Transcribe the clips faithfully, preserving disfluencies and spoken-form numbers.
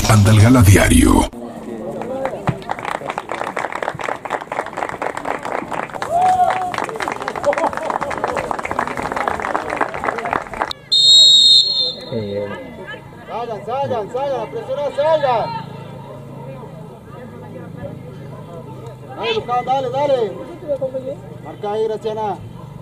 Panda el Gala Diario. Salgan, salgan, salgan, presiona, salgan. Dale, Lucas, dale, dale. Marca ahí, Graciana.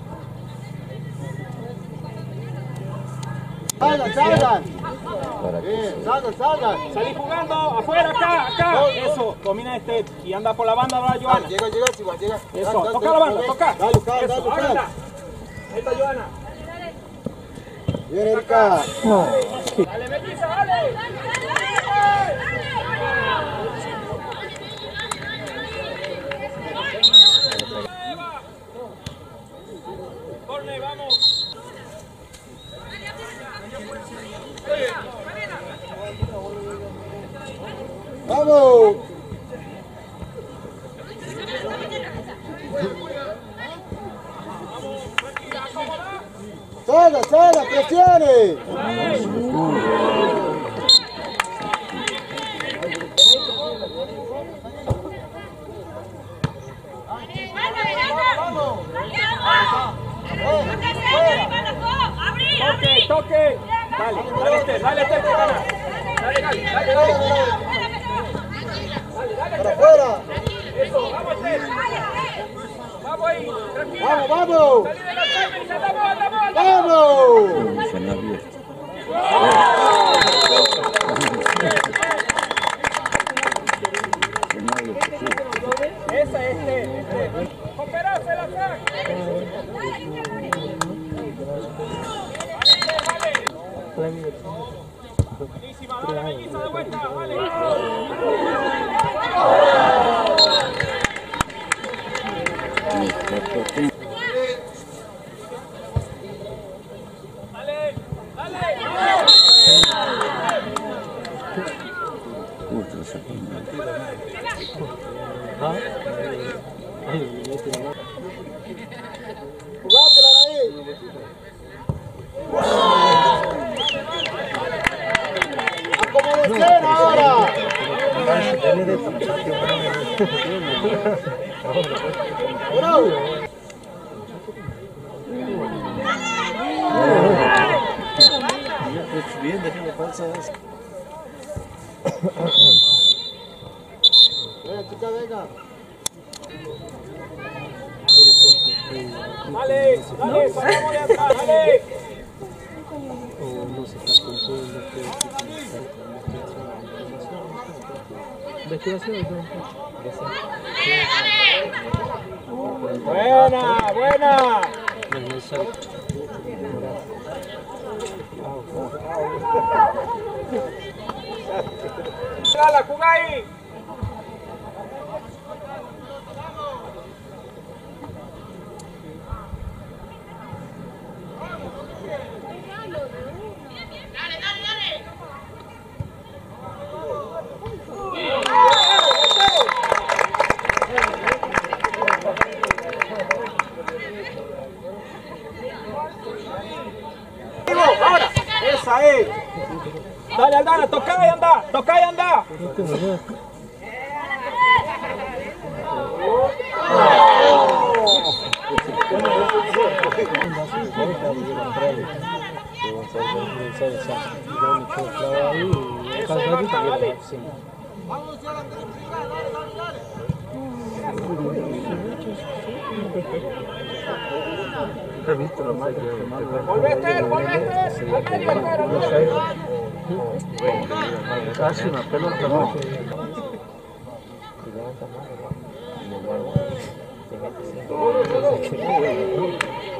Salgan, salgan. Bien, salgan, salgan. Salí jugando, afuera, acá, acá. Eso, domina este y anda por la banda, va Joana. Llega, llega, igual, llega. Eso, toca la banda, toca. Dale, Lucas, dale, Eso, Lucas. hágala. Ahí está Joana. Bien, Erika. Dale, Melissa, dale. Corne, vamos. Vamos. Salga, salga, presione. Toque, toque. Dale, dale este, dale este, gana. Dale, dale, dale, dale. Para afuera. Eso, vamos este. Vamos ahí, tranquila. Vamos, vamos. Salí de la cámara y andamos, andamos, andamos. Vamos. Esa, este, este. Cooperarse la saca. Buenísima, dale, Melissa, de vuelta, vale. Dale, Jugátela ahí. Acomódense ahora. Bravo. Bien, déjame pasar eso. Venga, chica, venga. dale, dale, salgamos de atrás, dale. Buena, buena. Dale, juega ahí. Ahora, esa es. Dale, Aldana, toca y anda, toca y anda. Volvete, volvete, al medio, pero Casi una pelota. no.